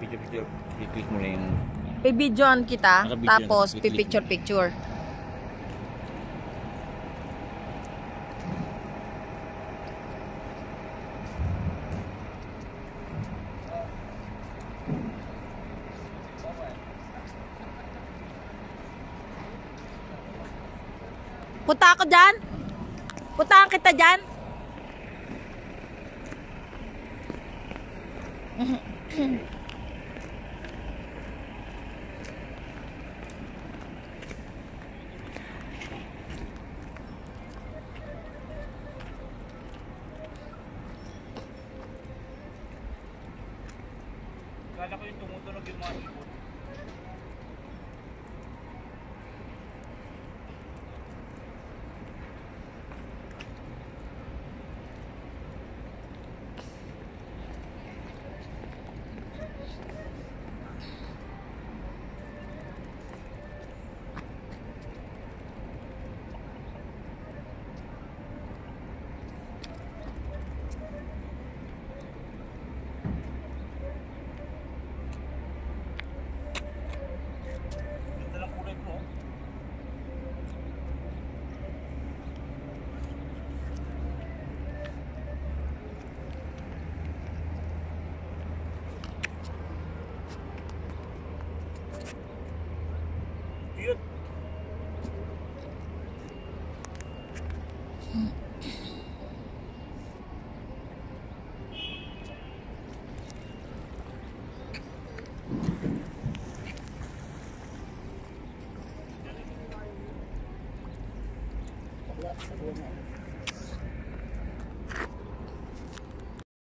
picture. I-click mo na yung... Pibidyoan kita, Naka-video tapos na. pipicture-picture. Punta ako dyan? Puntahan kita dyan? Kala ko yung tumutunog yung mga ibon. Ganda ng kulay bro. Cute. Wala,